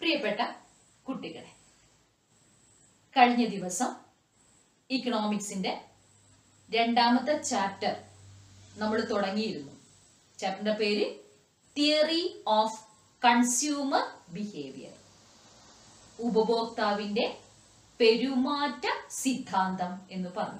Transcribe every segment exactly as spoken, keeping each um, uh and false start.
പ്രിയപ്പെട്ട കുട്ടികളെ, കഴിഞ്ഞ ദിവസം ഇക്കണോമിക്സിന്റെ രണ്ടാമത്തെ ചാപ്റ്റർ നമ്മൾ തുടങ്ങിയിരുന്നു. ചാപ്റ്ററിന്റെ പേര് തിയറി ഓഫ് കൺസ്യൂമർ ബിഹേവിയർ, ഉപഭോക്താവിന്റെ പെരുമാറ്റ സിദ്ധാന്തം എന്ന് പറഞ്ഞു.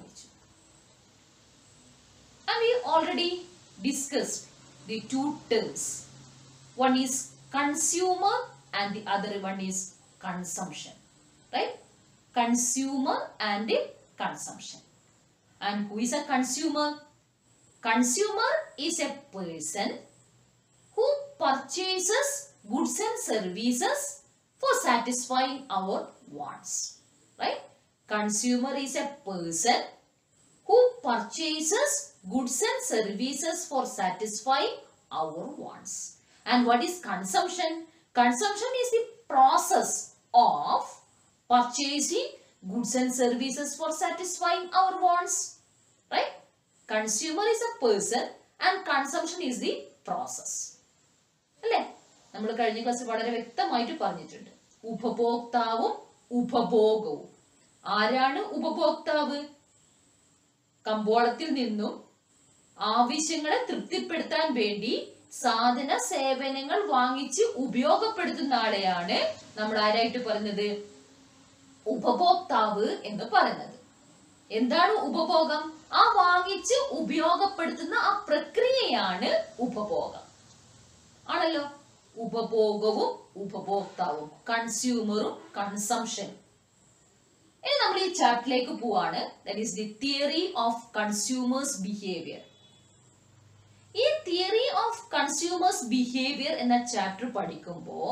And we already discussed the two terms. One is consumer and the other one is consumption, right? Consumer and consumption. And who is a consumer? Consumer is a person who purchases goods and services for satisfying our wants, right? Consumer is a person who purchases goods and services for satisfying our wants. And what is consumption? Consumption is the process of purchasing goods and services for satisfying our wants, right? Consumer is a person and consumption is the process. അല്ലേ? നമ്മൾ കഴിഞ്ഞ ക്ലാസ്സിൽ വളരെ വ്യക്തമായിട്ട് പറഞ്ഞിട്ടുണ്ട്. ഉപഭോക്താവും ഉപഭോഗവും. ആരാണ് ഉപഭോക്താവ്? കമ്പോളത്തിൽ നിന്നും ആവശ്യങ്ങളെ തൃപ്തിപ്പെടുത്താൻ വേണ്ടി സാധന സേവനങ്ങൾ വാങ്ങിച്ച് ഉപയോഗപ്പെടുത്തുന്ന ആളെയാണ് നമ്മൾ ആരായിട്ട് പറയുന്നത്? ഉപഭോക്താവ് എന്ന് പറയുന്നത്. എന്താണ് ഉപഭോഗം? ആ വാങ്ങിച്ച് ഉപയോഗപ്പെടുത്തുന്ന ആ പ്രക്രിയയാണ് ഉപഭോഗം. ആണല്ലോ? ഉപഭോഗവും ഉപഭോക്താവും, കൺസ്യൂമറും കൺസംഷനും. ഇനി നമ്മൾ ഈ ചാപ്റ്ററിലേക്ക് പോവാണ്. That is the theory of consumers behaviour. ഈ തിയറി ഓഫ് കൺസ്യൂമേഴ്സ് ബിഹേവിയർ എന്ന ചാപ്റ്റർ പഠിക്കുമ്പോൾ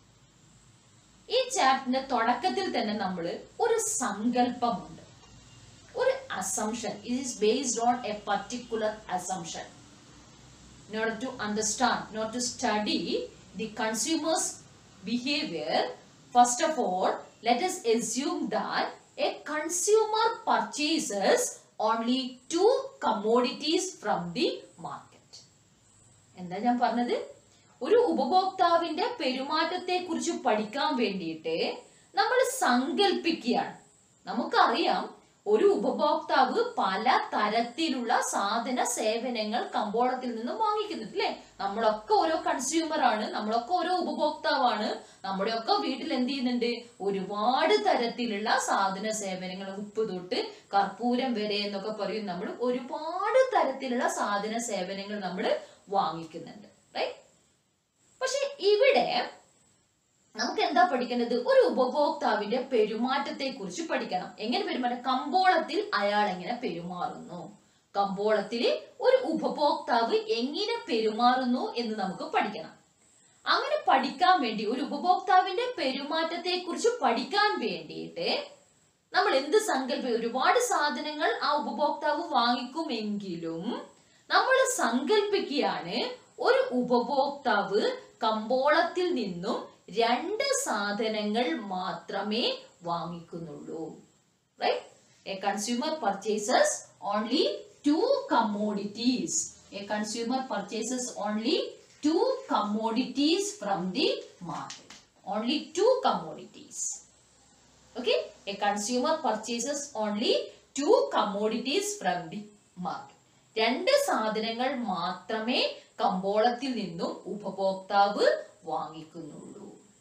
ഈ ചാപ്റ്ററിന്റെ തുടക്കത്തിൽ തന്നെ നമ്മൾ ഒരു സങ്കല്പമുണ്ട്, ഒരു assumption. It is based on a particular assumption. In order to understand, in order to study the consumer's behavior, first of all, let us assume that a consumer purchases only two commodities from the market. എന്താ ഞാൻ പറഞ്ഞത്? ഒരു ഉപഭോക്താവിന്റെ പെരുമാറ്റത്തെ കുറിച്ച് പഠിക്കാൻ വേണ്ടിയിട്ട് നമ്മൾ സങ്കല്പിക്കുകയാണ്. നമുക്കറിയാം, ഒരു ഉപഭോക്താവ് പല തരത്തിലുള്ള സാധന സേവനങ്ങൾ കമ്പോളത്തിൽ നിന്നും വാങ്ങിക്കുന്നുണ്ട്, അല്ലെ? നമ്മളൊക്കെ ഓരോ കൺസ്യൂമർ ആണ്, നമ്മളൊക്കെ ഓരോ ഉപഭോക്താവാണ്. നമ്മുടെയൊക്കെ വീട്ടിൽ എന്ത് ചെയ്യുന്നുണ്ട്? ഒരുപാട് തരത്തിലുള്ള സാധന സേവനങ്ങൾ, ഉപ്പ് തൊട്ട് കർപ്പൂരം വരെ എന്നൊക്കെ പറയും. നമ്മൾ ഒരുപാട് തരത്തിലുള്ള സാധന സേവനങ്ങൾ നമ്മൾ വാങ്ങിക്കുന്നുണ്ട്, റൈറ്റ്? പക്ഷെ ഇവിടെ നമുക്ക് എന്താ പഠിക്കേണ്ടത്? ഒരു ഉപഭോക്താവിന്റെ പെരുമാറ്റത്തെ കുറിച്ച് പഠിക്കണം. എങ്ങനെ പെരുമാറ്റം? കമ്പോളത്തിൽ അയാൾ എങ്ങനെ പെരുമാറുന്നു, കമ്പോളത്തില് ഒരു ഉപഭോക്താവ് എങ്ങനെ പെരുമാറുന്നു എന്ന് നമുക്ക് പഠിക്കണം. അങ്ങനെ പഠിക്കാൻ വേണ്ടി, ഒരു ഉപഭോക്താവിന്റെ പെരുമാറ്റത്തെ കുറിച്ച് പഠിക്കാൻ വേണ്ടിയിട്ട് നമ്മൾ എന്ത് സങ്കല്പം? ഒരുപാട് സാധനങ്ങൾ ആ ഉപഭോക്താവ് വാങ്ങിക്കുമെങ്കിലും നമ്മൾ സങ്കല്പിക്കുകയാണ്, ഒരു ഉപഭോക്താവ് കമ്പോളത്തിൽ നിന്നും രണ്ട് സാധനങ്ങൾ മാത്രമേ വാങ്ങിക്കുന്നുള്ളൂ, right? A consumer purchases only two commodities. A consumer purchases only two commodities from the market. Only two commodities. Okay? A consumer purchases only two commodities from the market. രണ്ട് സാധനങ്ങൾ മാത്രമേ കമ്പോളത്തിൽ നിന്നും ഉപഭോക്താവ് വാങ്ങിക്കുന്നുള്ളൂ.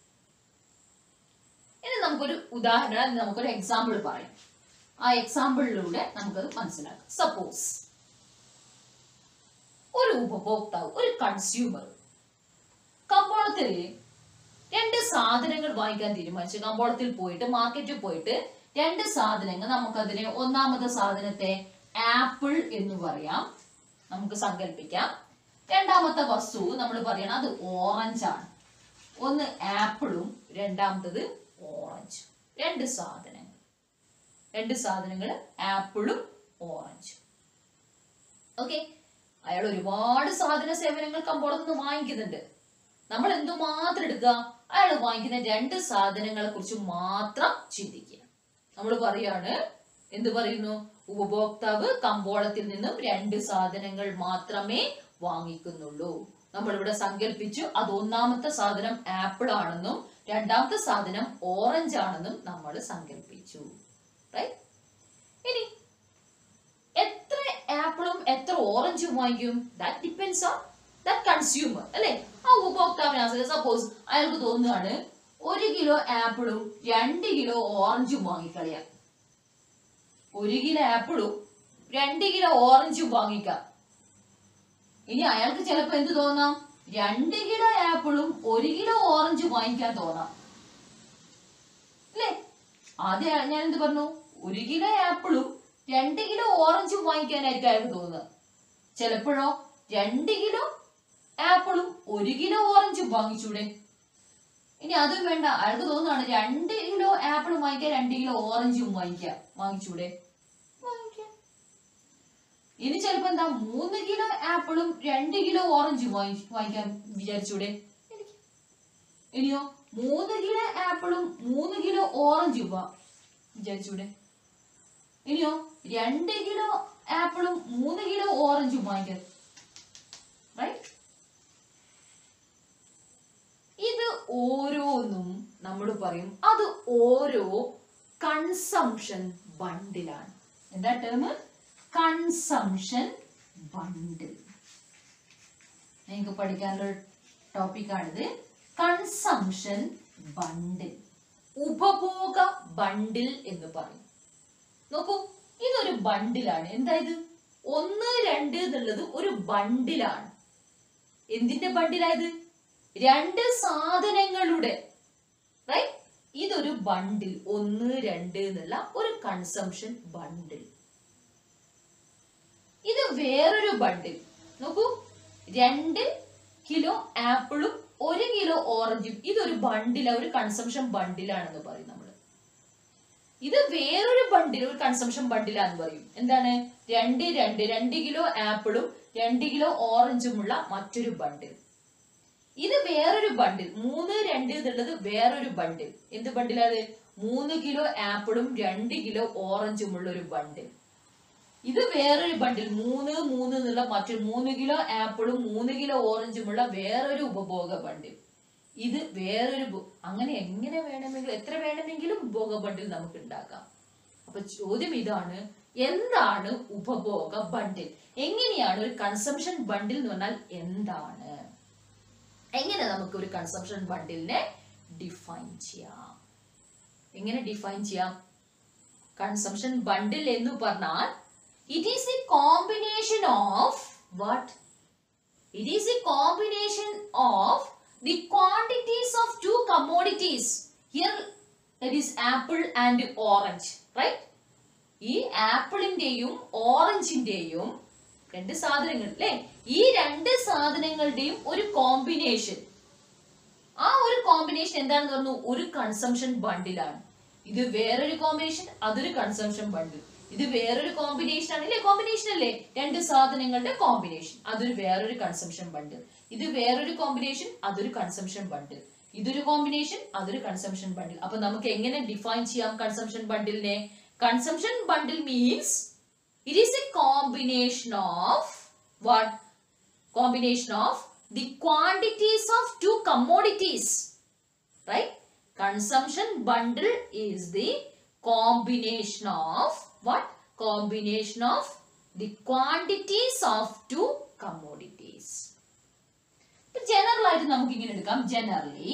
ഇനി നമുക്കൊരു ഉദാഹരണം, നമുക്കൊരു എക്സാമ്പിൾ പറയാം. ആ എക്സാമ്പിളിലൂടെ നമുക്കത് മനസ്സിലാക്കാം. സപ്പോസ് ഒരു ഉപഭോക്താവ്, ഒരു കൺസ്യൂമർ കമ്പോളത്തിൽ രണ്ട് സാധനങ്ങൾ വാങ്ങിക്കാൻ തീരുമാനിച്ചു. കമ്പോളത്തിൽ പോയിട്ട്, മാർക്കറ്റിൽ പോയിട്ട് രണ്ട് സാധനങ്ങൾ, നമുക്കതിനെ ഒന്നാമത്തെ സാധനത്തെ ആപ്പിൾ എന്ന് പറയാം, നമുക്ക് സങ്കല്പിക്കാം. രണ്ടാമത്തെ വസ്തു നമ്മൾ പറയണം അത് ഓറഞ്ചാണ്. ഒന്ന് ആപ്പിളും രണ്ടാമത്തത് ഓറഞ്ചും. രണ്ട് സാധനങ്ങൾ, രണ്ട് സാധനങ്ങൾ ആപ്പിളും ഓറഞ്ചും. ഓക്കെ? അയാൾ ഒരുപാട് സാധന സേവനങ്ങൾ കമ്പോളത്തിൽ നിന്ന് വാങ്ങിക്കുന്നുണ്ട്. നമ്മൾ എന്തുമാത്രം എടുക്കുക? അയാൾ വാങ്ങിക്കുന്ന രണ്ട് സാധനങ്ങളെ കുറിച്ച് മാത്രം ചിന്തിക്കുക. നമ്മൾ പറയാണ്, എന്ത് പറയുന്നു? ഉപഭോക്താവ് കമ്പോളത്തിൽ നിന്നും രണ്ട് സാധനങ്ങൾ മാത്രമേ വാങ്ങിക്കുന്നുള്ളൂ. നമ്മളിവിടെ സങ്കല്പിച്ചു അത് ഒന്നാമത്തെ സാധനം ആപ്പിൾ ആണെന്നും രണ്ടാമത്തെ സാധനം ഓറഞ്ച് ആണെന്നും നമ്മൾ സങ്കല്പിച്ചു. റൈറ്റ്? ഇനി എത്ര ആപ്പിളും എത്ര ഓറഞ്ചും വാങ്ങിക്കും? That depends on that consumer, അല്ലെ? ആ ഉപഭോക്താവിനെ സപ്പോസ് അയാൾക്ക് തോന്നുകയാണ് ഒരു കിലോ ആപ്പിളും രണ്ട് കിലോ ഓറഞ്ചും വാങ്ങിക്കളയാം. ഒരു കിലോ ആപ്പിളും രണ്ട് കിലോ ഓറഞ്ചും വാങ്ങിക്കാം. ഇനി അയാൾക്ക് ചിലപ്പോ എന്ത് തോന്നാം? രണ്ട് കിലോ ആപ്പിളും ഒരു കിലോ ഓറഞ്ചും വാങ്ങിക്കാൻ തോന്നാം, അല്ലേ? ആദ്യം ഞാൻ എന്ത് പറഞ്ഞു? ഒരു കിലോ ആപ്പിളും രണ്ട് കിലോ ഓറഞ്ചും വാങ്ങിക്കാനായിരിക്കും അയാൾക്ക് തോന്നുക. ചിലപ്പോഴോ രണ്ട് കിലോ ആപ്പിളും ഒരു കിലോ ഓറഞ്ചും വാങ്ങിച്ചൂടെ? ഇനി അതും വേണ്ട, അയാൾക്ക് തോന്നുകയാണ് രണ്ട് കിലോ ആപ്പിളും വാങ്ങിക്കാം രണ്ട് കിലോ ഓറഞ്ചും വാങ്ങിക്കാം, വാങ്ങിച്ചൂടെ? വാങ്ങിക്കാം. ഇനി ചിലപ്പോ എന്താ, മൂന്ന് കിലോ ആപ്പിളും രണ്ട് കിലോ ഓറഞ്ചും വാങ്ങി വാങ്ങിക്കാൻ വിചാരിച്ചൂടെ? ഇനിയോ മൂന്ന് കിലോ ആപ്പിളും മൂന്ന് കിലോ ഓറഞ്ചും വിചാരിച്ചൂടെ? ഇനിയോ രണ്ട് കിലോ ആപ്പിളും മൂന്ന് കിലോ ഓറഞ്ചും വാങ്ങിക്കാം. റൈറ്റ്? ഇത് ഓരോന്നും നമ്മൾ പറയും അത് ഓരോ കൺസംഷൻ ബണ്ടിലാണ്. എന്താ ടേം? കൺസംഷൻ ബണ്ടിൽ. നിങ്ങൾക്ക് പഠിക്കാനുള്ള ടോപ്പിക്കാണിത്. കൺസംഷൻ ബണ്ടിൽ, ഉപഭോഗ ബണ്ടിൽ എന്ന് പറയും. നോക്കൂ, ഇതൊരു ബണ്ടിലാണ്. എന്തായത്? ഒന്ന് രണ്ട് എന്നുള്ളത് ഒരു ബണ്ടിലാണ്. എന്തിന്റെ ബണ്ടിലായത്? രണ്ട് സാധനങ്ങളുടെ. റൈറ്റ്? ഇതൊരു ബണ്ടിൽ, ഒന്ന് രണ്ട് എന്നുള്ള ഒരു കൺസംഷൻ ബണ്ടിൽ. ഇത് വേറൊരു ബണ്ടിൽ. നോക്കൂ, രണ്ട് കിലോ ആപ്പിളും ഒരു കിലോ ഓറഞ്ചും, ഇതൊരു ബണ്ടില, ഒരു കൺസംഷൻ ബണ്ടിലാണെന്ന് പറയും നമ്മൾ. ഇത് വേറൊരു ബണ്ടിൽ, ഒരു കൺസംഷൻ ബണ്ടിലാന്ന് പറയും. എന്താണ്? രണ്ട് രണ്ട് രണ്ട് കിലോ ആപ്പിളും രണ്ട് കിലോ ഓറഞ്ചുമുള്ള മറ്റൊരു ബണ്ടിൽ. ഇത് വേറൊരു ബണ്ടിൽ, മൂന്ന് രണ്ട് എന്നുള്ളത് വേറൊരു ബണ്ടിൽ. എന്ത് ബണ്ടിലാണ്? മൂന്ന് കിലോ ആപ്പിളും രണ്ട് കിലോ ഓറഞ്ചുമുള്ള ഒരു ബണ്ടിൽ. ഇത് വേറൊരു ബണ്ടിൽ, മൂന്ന് മൂന്ന് എന്നുള്ള മറ്റൊരു മൂന്ന് കിലോ ആപ്പിളും മൂന്ന് കിലോ ഓറഞ്ചുമുള്ള വേറൊരു ഉപഭോഗ ബണ്ടിൽ. ഇത് വേറൊരു. അങ്ങനെ എങ്ങനെ വേണമെങ്കിലും എത്ര വേണമെങ്കിലും ഉപഭോഗ ബണ്ടിൽ നമുക്ക് ഉണ്ടാക്കാം. അപ്പൊ ചോദ്യം ഇതാണ്, എന്താണ് ഉപഭോഗ ബണ്ടിൽ? എങ്ങനെയാണ് ഒരു കൺസംഷൻ ബണ്ടിൽ എന്ന് പറഞ്ഞാൽ എന്താണ്? എങ്ങനെ നമുക്ക് ഒരു കൺസംഷൻ ബണ്ടിലിനെ ഡിഫൈൻ ചെയ്യാം? എങ്ങനെ ഡിഫൈൻ ചെയ്യാം? കൺസംഷൻ ബണ്ടിൽ എന്ന് പറഞ്ഞാൽ it is a combination of what? It is a combination of the quantities of two commodities. Here that is apple and orange, right? ഈ ആപ്പിളിന്റെയും ഓറഞ്ചിന്റെയും രണ്ട് സാധനങ്ങൾ, അല്ലെ? ഈ രണ്ട് സാധനങ്ങളുടെയും ഒരു കോമ്പിനേഷൻ. ആ ഒരു കോമ്പിനേഷൻ എന്താണെന്ന് പറഞ്ഞു? ഒരു കൺസംഷൻ ബണ്ടിലാണ്. ഇത് വേറൊരു കോമ്പിനേഷൻ, അതൊരു കൺസംഷൻ ബണ്ടിൽ. ഇത് വേറൊരു കോമ്പിനേഷൻ ആണ്, അല്ലെ? കോമ്പിനേഷൻ അല്ലേ? രണ്ട് സാധനങ്ങളുടെ കോമ്പിനേഷൻ, അതൊരു വേറൊരു കൺസംഷൻ ബണ്ടിൽ. ഇത് വേറൊരു കോമ്പിനേഷൻ, അതൊരു കൺസംഷൻ ബണ്ടിൽ. ഇതൊരു കോമ്പിനേഷൻ, അതൊരു കൺസംഷൻ ബണ്ടിൽ. അപ്പൊ നമുക്ക് എങ്ങനെ ഡിഫൈൻ ചെയ്യാം കൺസംഷൻ ബണ്ടിലിനെ? Consumption bundle means it is a combination of what? Combination of the quantities of two commodities, right? Consumption bundle is the combination of what? Combination of the quantities of two commodities. General ആയിട്ട് നമുക്ക് ഇങ്ങനെ എടുക്കാം. Generally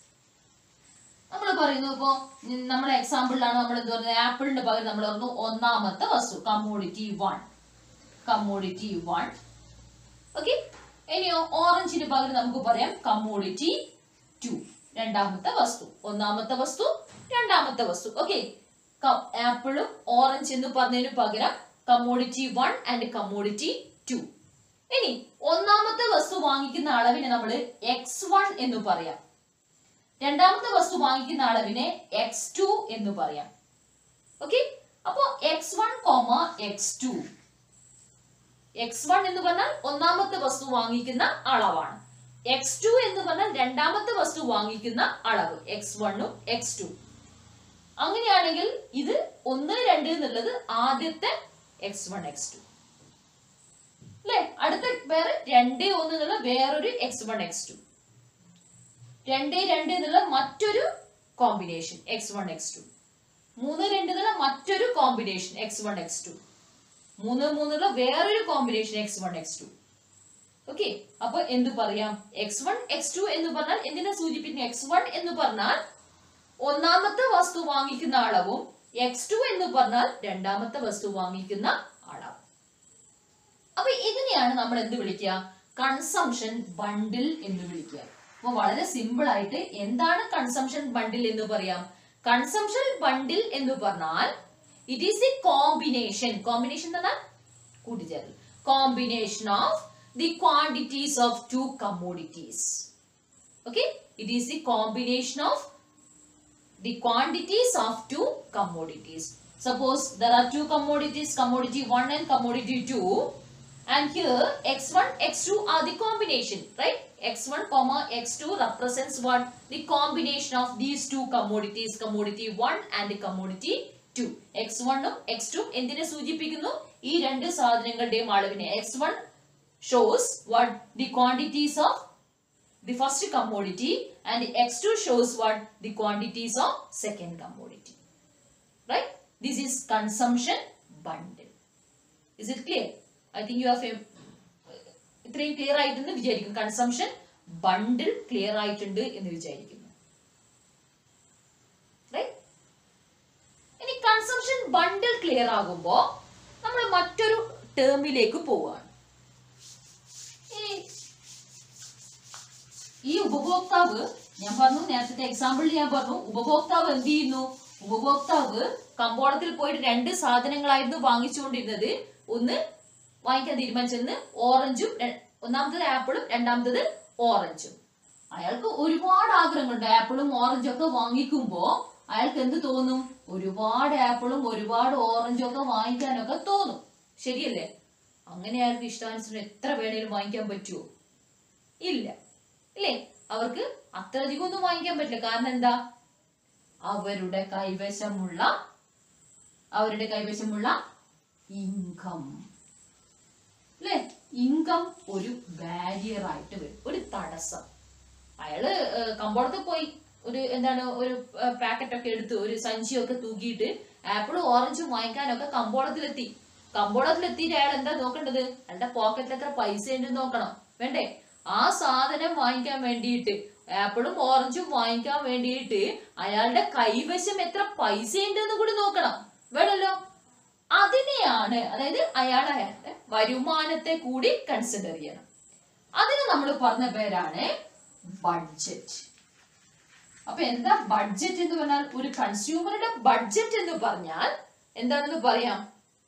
നമ്മൾ പറയുന്നു, ഇപ്പോ നമ്മുടെ എക്സാമ്പിളിലാണ് നമ്മൾ എന്ത് പറയുന്നത്? ആപ്പിളിന്റെ പകരം നമ്മൾ പറഞ്ഞു ഒന്നാമത്തെ വസ്തു, commodity one. Commodity one. Okay. ഇനിയോ ഓറഞ്ചിന് പകരം നമുക്ക് പറയാം കമ്മോഡിറ്റി ടു. രണ്ടാമത്തെ വസ്തു, ഒന്നാമത്തെ വസ്തു, രണ്ടാമത്തെ വസ്തു. ഓക്കെ. ആപ്പിളും ഓറഞ്ച് എന്ന് പറഞ്ഞതിന് പകരം commodity one and commodity two. ഇനി ഒന്നാമത്തെ വസ്തു വാങ്ങിക്കുന്ന അളവിനെ നമ്മൾ എക്സ് വൺ എന്ന് പറയാം. രണ്ടാമത്തെ വസ്തു വാങ്ങിക്കുന്ന അളവിനെ എക്സ് ടു എന്ന് പറയാം. ഓക്കെ. അപ്പോ X one comma X two. X one എന്ന് പറഞ്ഞാൽ ഒന്നാമത്തെ വസ്തു വാങ്ങിക്കുന്ന അളവാണ്. എക്സ് ടു എന്ന് പറഞ്ഞാൽ രണ്ടാമത്തെ വസ്തു വാങ്ങിക്കുന്ന അളവ്. എക്സ് വണ്ണും എക്സ് ടു. അങ്ങനെയാണെങ്കിൽ ഇത് ഒന്ന് രണ്ട് എന്നുള്ളത് ആദ്യത്തെ എക്സ് വൺ എക്സ് ടു. അല്ലെ? അടുത്ത വേറെ രണ്ട് ഒന്ന് എന്നുള്ള വേറൊരു എക്സ് വൺ എക്സ് ടു, രണ്ട് രണ്ട് എന്നുള്ള മറ്റൊരു combination X one X two, മൂന്ന് രണ്ട് എന്നുള്ള മറ്റൊരു combination X one X two, മൂന്ന് മൂന്നുള്ള വേറൊരു combination X one X two. Okay, അപ്പൊ എന്ത് പറയാം? എക്സ് വൺ എക്സ് ടു എന്ന് പറഞ്ഞാൽ എന്തിനെ സൂചിപ്പിക്കുന്നു? എക്സ് വൺ എന്ന് പറഞ്ഞാൽ ഒന്നാമത്തെ വസ്തു വാങ്ങിക്കുന്ന അളവും എക്സ് ടു എന്ന് പറഞ്ഞാൽ രണ്ടാമത്തെ വസ്തു വാങ്ങിക്കുന്ന അളവും. അപ്പൊ ഇതിനെയാണ് നമ്മൾ എന്ത് വിളിക്കുക? കൺസംഷൻ ബണ്ടിൽ എന്ന് വിളിക്കുക. അപ്പൊ വളരെ സിമ്പിൾ ആയിട്ട് എന്താണ് കൺസംഷൻ ബണ്ടിൽ എന്ന് പറയാം. കൺസംഷൻ ബണ്ടിൽ എന്ന് പറഞ്ഞാൽ it is a combination, combination എന്ന് പറഞ്ഞാൽ കൂട്ടിച്ചേർക്കൽ, combination of the quantities of two commodities. Okay, it is the combination of the quantities of two commodities. Suppose there are two commodities, commodity one and commodity two, and here x one x two are the combination, right? x one comma x two represents what? The combination of these two commodities, commodity one and commodity two. x one ഉം x two എന്തിനെ സൂചിപ്പിക്കുന്നു? ഈ രണ്ട് സാധനങ്ങളുടെയും അളവിനെ. x one shows what? The quantities of the first commodity, and x two shows what? The quantities of second commodity, right? This is consumption bundle. Is it clear? I think you have itrayum clear aayittunnu vicharikkunu. Consumption bundle clear aayittundu ennu vicharikkunu, right? Ini consumption bundle clear agumbo nammal mattoru termilekku povana. ഈ ഉപഭോക്താവ്, ഞാൻ പറഞ്ഞു നേരത്തെ example, ഞാൻ പറഞ്ഞു ഉപഭോക്താവ് എന്ത് ചെയ്യുന്നു? ഉപഭോക്താവ് കമ്പോളത്തിൽ പോയിട്ട് രണ്ട് സാധനങ്ങളായിരുന്നു വാങ്ങിച്ചുകൊണ്ടിരുന്നത്. ഒന്ന് വാങ്ങിക്കാൻ തീരുമാനിച്ചെന്ന് ഓറഞ്ചും, ഒന്നാമത്തത് ആപ്പിളും രണ്ടാമത്തത് ഓറഞ്ചും. അയാൾക്ക് ഒരുപാട് ആഗ്രഹങ്ങളുണ്ട്. ആപ്പിളും ഓറഞ്ചും ഒക്കെ വാങ്ങിക്കുമ്പോ അയാൾക്ക് എന്ത് തോന്നും? ഒരുപാട് ആപ്പിളും ഒരുപാട് ഓറഞ്ചും ഒക്കെ വാങ്ങിക്കാനൊക്കെ തോന്നും. ശരിയല്ലേ? അങ്ങനെ അയാൾക്ക് ഇഷ്ടാനുസരണം എത്ര വേണേലും വാങ്ങിക്കാൻ പറ്റുമോ? ഇല്ല, ഇല്ലേ? അവർക്ക് അത്രയധികം ഒന്നും വാങ്ങിക്കാൻ പറ്റില്ല. കാരണം എന്താ? അവരുടെ കൈവശമുള്ള അവരുടെ കൈവശമുള്ള ഇൻകം, അല്ലെ? ഇൻകം ഒരു ബാരിയർ ആയിട്ട് വരും, ഒരു തടസ്സം. അയാള് കമ്പോളത്തിൽ പോയി ഒരു എന്താണ് ഒരു പാക്കറ്റ് ഒക്കെ എടുത്ത് ഒരു സഞ്ചിയൊക്കെ തൂക്കിയിട്ട് ആപ്പിളും ഓറഞ്ചും വാങ്ങിക്കാനൊക്കെ കമ്പോളത്തിലെത്തി. കമ്പോളത്തിലെത്തിയിട്ട് അയാൾ എന്താ നോക്കേണ്ടത്? അയാളുടെ പോക്കറ്റിൽ എത്ര പൈസ ഉണ്ടെന്ന് നോക്കണം, വേണ്ടേ? ആ സാധനം വാങ്ങിക്കാൻ വേണ്ടിയിട്ട്, ആപ്പിളും ഓറഞ്ചും വാങ്ങിക്കാൻ വേണ്ടിയിട്ട് അയാളുടെ കൈവശം എത്ര പൈസ ഉണ്ടെന്ന് കൂടി നോക്കണം, വേണല്ലോ? അതിനെയാണ്, അതായത് അയാൾ അയാളുടെ വരുമാനത്തെ കൂടി കൺസിഡർ ചെയ്യണം. അതിന് നമ്മൾ പറഞ്ഞ പേരാണ് ബഡ്ജറ്റ്. അപ്പൊ എന്താ ബഡ്ജറ്റ് എന്ന് പറഞ്ഞാൽ? ഒരു കൺസ്യൂമറുടെ ബഡ്ജറ്റ് എന്ന് പറഞ്ഞാൽ എന്താണെന്ന് പറയാം?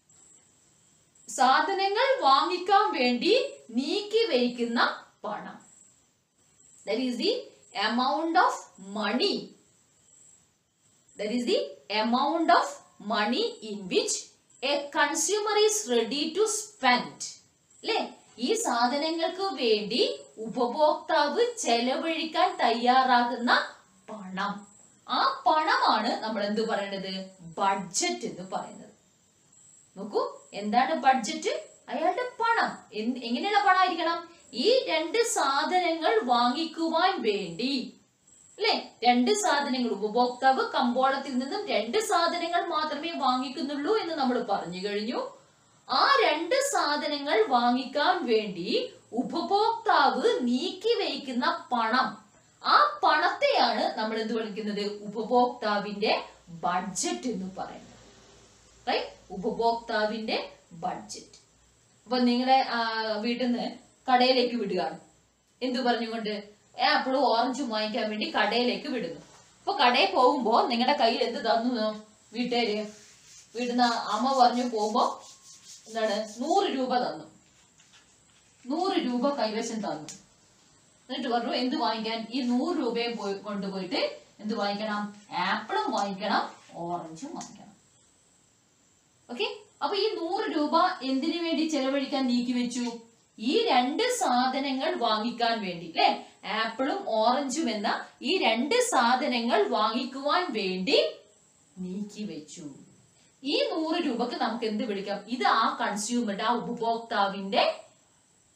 സാധനങ്ങൾ വാങ്ങിക്കാൻ വേണ്ടി നീക്കി വയ്ക്കുന്ന പണം. That is the amount of money. That is the amount of money in which a consumer is ready to spend. അല്ലേ? ഈ സാധനങ്ങൾക്ക് വേണ്ടി ഉപഭോക്താവ് ചെലവഴിക്കാൻ തയ്യാറാകുന്ന പണം. ആ പണമാണ് നമ്മൾ എന്ത് പറയുന്നത്? ബഡ്ജറ്റ് എന്ന് പറയുന്നത്. നോക്കൂ, എന്താണ് ബഡ്ജറ്റ്? അയാളുടെ പണം. എങ്ങനെയുള്ള പണമായിരിക്കണം? ഈ രണ്ട് സാധനങ്ങൾ വാങ്ങിക്കുവാൻ വേണ്ടി, അല്ലെ? രണ്ട് സാധനങ്ങൾ, ഉപഭോക്താവ് കമ്പോളത്തിൽ നിന്നും രണ്ട് സാധനങ്ങൾ മാത്രമേ വാങ്ങിക്കുന്നുള്ളൂ എന്ന് നമ്മൾ പറഞ്ഞു കഴിഞ്ഞു. ആ രണ്ട് സാധനങ്ങൾ വാങ്ങിക്കാൻ വേണ്ടി ഉപഭോക്താവ് നീക്കി വയ്ക്കുന്ന പണം, ആ പണത്തെയാണ് നമ്മൾ എന്ത് വിളിക്കുന്നത്? ഉപഭോക്താവിന്റെ ബഡ്ജറ്റ് എന്ന് പറയുന്നത്. റൈറ്റ്? ഉപഭോക്താവിന്റെ ബഡ്ജറ്റ്. അപ്പൊ നിങ്ങളുടെ വീട്ടിൽ നിന്ന് കടയിലേക്ക് വിടുകയാണ്. എന്തു പറഞ്ഞുകൊണ്ട്? ആപ്പിളും ഓറഞ്ചും വാങ്ങിക്കാൻ വേണ്ടി കടയിലേക്ക് വിടുന്നു. അപ്പൊ കടയിൽ പോകുമ്പോ നിങ്ങളുടെ കയ്യിൽ എന്ത് തന്നു? വീട്ടുകാര് വീടുന്ന അമ്മ പറഞ്ഞു പോകുമ്പോ എന്താണ്? നൂറ് രൂപ തന്നു. നൂറ് രൂപ കൈവശം തന്നു. എന്നിട്ട് പറഞ്ഞു എന്ത് വാങ്ങിക്കാൻ? ഈ നൂറ് രൂപയും പോയി കൊണ്ടുപോയിട്ട് എന്ത് വാങ്ങിക്കണം? ആപ്പിളും വാങ്ങിക്കണം, ഓറഞ്ചും വാങ്ങിക്കണം. ഓക്കെ, അപ്പൊ ഈ നൂറ് രൂപ എന്തിനു വേണ്ടി ചെലവഴിക്കാൻ നീക്കി വെച്ചു? ഈ രണ്ട് സാധനങ്ങൾ വാങ്ങിക്കാൻ വേണ്ടി, അല്ലെ? ആപ്പിളും ഓറഞ്ചും എന്ന ഈ രണ്ട് സാധനങ്ങൾ വാങ്ങിക്കുവാൻ വേണ്ടി നീക്കി വെച്ചു. ഈ നൂറ് രൂപക്ക് നമുക്ക് എന്ത് വിളിക്കാം? ഇത് ആ കൺസ്യൂമറുടെ, ആ ഉപഭോക്താവിന്റെ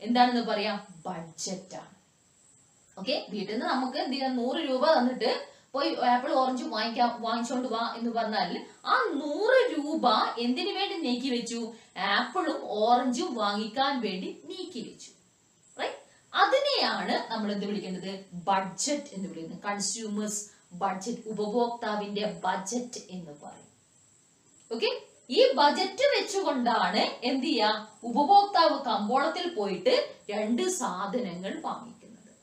എന്താണെന്ന് പറയാം? ബഡ്ജറ്റ് ആണ്. ഓക്കെ, വീട്ടിൽ നിന്ന് നമുക്ക് എന്ത് ചെയ്യാം, നൂറ് രൂപ തന്നിട്ട് പോയി ആപ്പിൾ ഓറഞ്ച് വാങ്ങിക്കാം വാങ്ങിച്ചോണ്ട് വാ എന്ന് പറഞ്ഞാൽ ആ നൂറ് രൂപ എന്തിനു വേണ്ടി നീക്കി വെച്ചു? ആപ്പിളും ഓറഞ്ചും വാങ്ങിക്കാൻ വേണ്ടി നീക്കി വെച്ചു. റൈറ്റ്? അതിനെയാണ് നമ്മൾ എന്ത് വിളിക്കുന്നത്? ബഡ്ജറ്റ് എന്ന് വിളിക്കുന്നത്. കൺസ്യൂമേഴ്സ് ബഡ്ജറ്റ്, ഉപഭോക്താവിന്റെ ബഡ്ജറ്റ് എന്ന് പറയും. ഓക്കെ, ഈ ബഡ്ജറ്റ് വെച്ചുകൊണ്ടാണ് എന്ത് ചെയ്യാ, ഉപഭോക്താവ് കമ്പോളത്തിൽ പോയിട്ട് രണ്ട് സാധനങ്ങൾ വാങ്ങിക്കുന്നത്.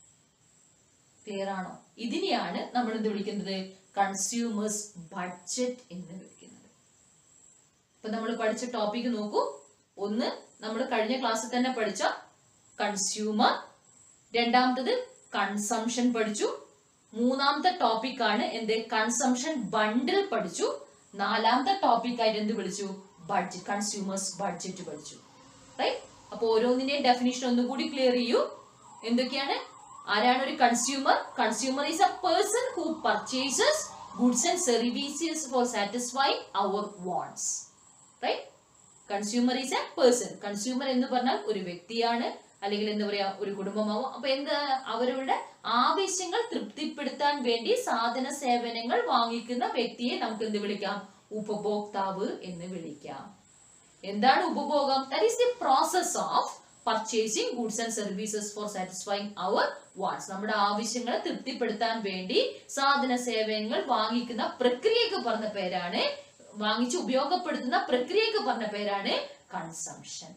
ക്ലിയർ ആണോ? ഇതിനെയാണ് നമ്മൾ എന്ത് വിളിക്കുന്നത്? കൺസ്യൂമേഴ്സ് ബഡ്ജറ്റ് എന്ന് വിളിക്കുന്നത്. ഇപ്പൊ നമ്മൾ പഠിച്ച ടോപ്പിക് നോക്കൂ. ഒന്ന് നമ്മൾ കഴിഞ്ഞ ക്ലാസ്സിൽ തന്നെ പഠിച്ച കൺസ്യൂമർ, രണ്ടാമത്തത് കൺസംഷൻ പഠിച്ചു, മൂന്നാമത്തെ ടോപ്പിക് ആണ് എന്ത്? കൺസംഷൻ ബണ്ടിൽ പഠിച്ചു, നാലാമത്തെ ടോപ്പിക് ആയിട്ട് എന്ത് വിളിച്ചു? ബഡ്ജറ്റ്, കൺസ്യൂമേഴ്സ് ബഡ്ജറ്റ് പഠിച്ചു. റൈറ്റ്? അപ്പൊ ഓരോന്നിന്റെയും ഡെഫിനിഷൻ ഒന്നുകൂടി ക്ലിയർ ചെയ്യൂ. എന്തൊക്കെയാണ്? ആരാണ് ഒരു consumer? Consumer is a person who purchases goods and services for satisfying our wants. Right? Consumer is a person. Consumer എന്ന് പറഞ്ഞാൽ ഒരു വ്യക്തിയാണ്, അല്ലെങ്കിൽ എന്താ പറയാ, ഒരു കുടുംബമാവും. അപ്പൊ എന്താ, അവരുടെ ആവശ്യങ്ങൾ തൃപ്തിപ്പെടുത്താൻ വേണ്ടി സാധന സേവനങ്ങൾ വാങ്ങിക്കുന്ന വ്യക്തിയെ നമുക്ക് എന്ത് വിളിക്കാം? ഉപഭോക്താവ് എന്ന് വിളിക്കാം. എന്താണ് ഉപഭോഗം? That is the process of purchasing goods and services for satisfying our wants. നമ്മുടെ ആവശ്യങ്ങളെ തൃപ്തിപ്പെടുത്താൻ വേണ്ടി സാധന സേവനങ്ങൾ വാങ്ങിക്കുന്ന പ്രക്രിയക്ക് പറഞ്ഞ പേരാണ്, വാങ്ങിച്ച് ഉപയോഗപ്പെടുത്തുന്ന പ്രക്രിയക്ക് പറഞ്ഞ പേരാണ് കൺസംഷൻ.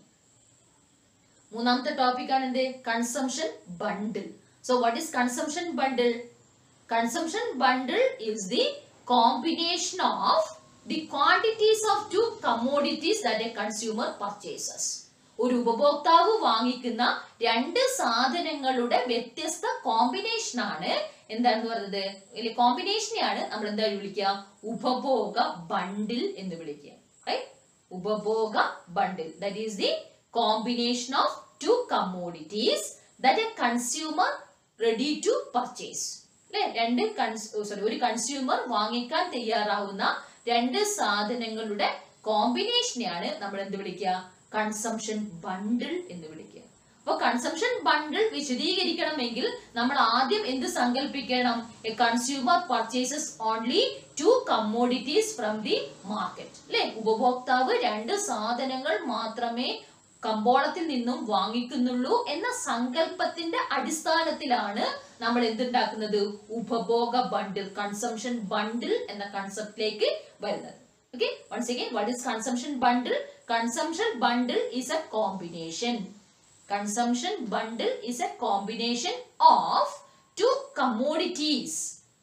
മൂന്നാമത്തെ ടോപ്പിക് ആണ് എന്ത്? Consumption bundle. So what is consumption bundle? Consumption bundle is the combination of the quantities of two commodities that a consumer purchases. ഒരു ഉപഭോക്താവ് വാങ്ങിക്കുന്ന രണ്ട് സാധനങ്ങളുടെ വ്യത്യസ്ത കോമ്പിനേഷൻ ആണ് എന്താണെന്ന് പറയുന്നത്? അല്ലെങ്കിൽ കോമ്പിനേഷനെയാണ് നമ്മൾ എന്താ വിളിക്കുക? ഉപഭോഗ ബണ്ടിൽ എന്ന് വിളിക്കുക. റൈറ്റ്? ഉപഭോഗ bundle, that is the combination of two commodities that a consumer ready to purchase. അല്ലെ, രണ്ട് സോറി ഒരു കൺസ്യൂമർ വാങ്ങിക്കാൻ തയ്യാറാവുന്ന രണ്ട് സാധനങ്ങളുടെ കോമ്പിനേഷനെയാണ് നമ്മൾ എന്ത് വിളിക്കുക? കൺസംഷൻ ബണ്ടിൽ എന്ന് വിളിക്കുക. അപ്പൊ കൺസംഷൻ ബണ്ടിൽ വിശദീകരിക്കണമെങ്കിൽ നമ്മൾ ആദ്യം എന്ത് സങ്കല്പിക്കണം? A consumer purchases only two commodities from the market. അല്ലെ, ഉപഭോക്താവ് രണ്ട് സാധനങ്ങൾ മാത്രമേ കമ്പോളത്തിൽ നിന്നും വാങ്ങിക്കുന്നുള്ളൂ എന്ന സങ്കല്പത്തിന്റെ അടിസ്ഥാനത്തിലാണ് നമ്മൾ എന്തുണ്ടാക്കുന്നത്? ഉപഭോഗ ബണ്ടിൽ, കൺസംഷൻ ബണ്ടിൽ എന്ന കൺസെപ്റ്റിലേക്ക് വരുന്നത്. Okay, once again, what is consumption bundle? Consumption bundle is a combination. Consumption bundle is a combination of two commodities.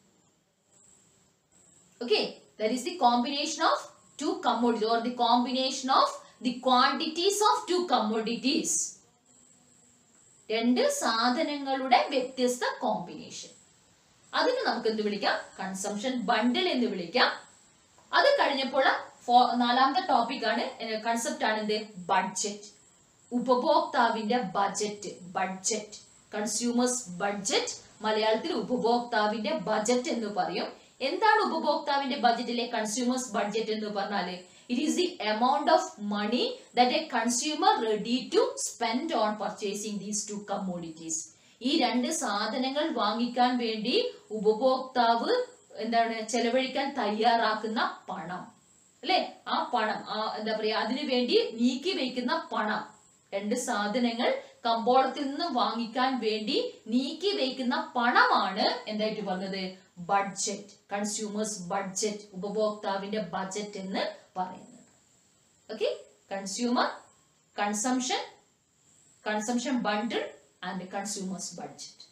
Okay, that is the combination of two commodities or the combination of the quantities of two commodities. രണ്ട് സാധനങ്ങളുടെ വ്യത്യസ്ത combination. അതിന് നമുക്ക് എന്ത് വിളിക്കാം? Consumption bundle എന്ന് വിളിക്കാം. അത് കഴിഞ്ഞപ്പോൾ നാലാമത്തെ ടോപ്പിക് ആണ്, കൺസെപ്റ്റ് ആണ് എന്ത്? ബഡ്ജറ്റ്. ഉപഭോക്താവിന്റെ ബഡ്ജറ്റ്. ബഡ്ജറ്റ്, കൺസ്യൂമേഴ്സ് ബഡ്ജറ്റ്, മലയാളത്തിൽ ഉപഭോക്താവിന്റെ ബഡ്ജറ്റ് എന്ന് പറയും. എന്താണ് ഉപഭോക്താവിന്റെ ബഡ്ജറ്റിലെ കൺസ്യൂമേഴ്സ് ബഡ്ജറ്റ് എന്ന് പറഞ്ഞാല്? It is the amount of money that a consumer ready to spend on purchasing these two commodities. ഈ രണ്ട് സാധനങ്ങൾ വാങ്ങിക്കാൻ വേണ്ടി ഉപഭോക്താവ് എന്താണ് ചെലവഴിക്കാൻ തയ്യാറാക്കുന്ന പണം. അല്ലെ, ആ പണം, ആ എന്താ പറയാ, അതിനു വേണ്ടി നീക്കി വെക്കുന്ന പണം. രണ്ട് സാധനങ്ങൾ കമ്പോളത്തിൽ നിന്ന് വാങ്ങിക്കാൻ വേണ്ടി നീക്കി വെക്കുന്ന പണമാണ് എന്തായിട്ട് പറഞ്ഞത്? ബഡ്ജറ്റ്. കൺസ്യൂമേഴ്സ് ബഡ്ജറ്റ്, ഉപഭോക്താവിന്റെ ബഡ്ജറ്റ് എന്ന് പറയുന്നത്. Okay, consumer, consumption, consumption bundle and consumers budget.